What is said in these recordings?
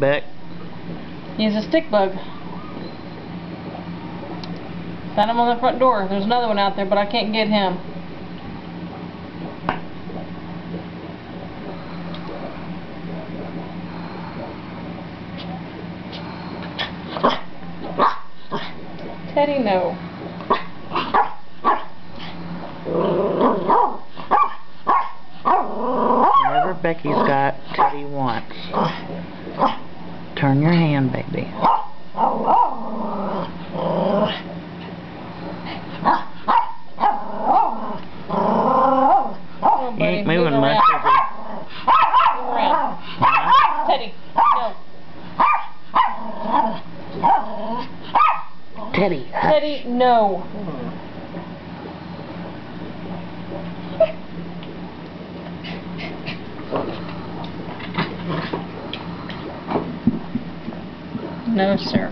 Beck? He's a stick bug. Found him on the front door. There's another one out there, but I can't get him. Teddy, no. Whatever Becky's got, Teddy wants. Turn your hand, baby. Oh, You ain't moving much, is he? Move around. Teddy, no. Teddy, hush. Teddy, no. No, sir.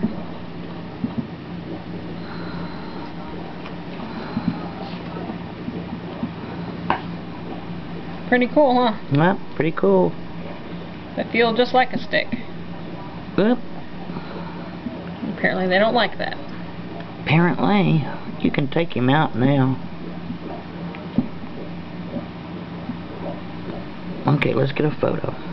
Pretty cool, huh? Well, pretty cool. They feel just like a stick. Well, Apparently they don't like that. apparently, you can take him out now. Okay, let's get a photo.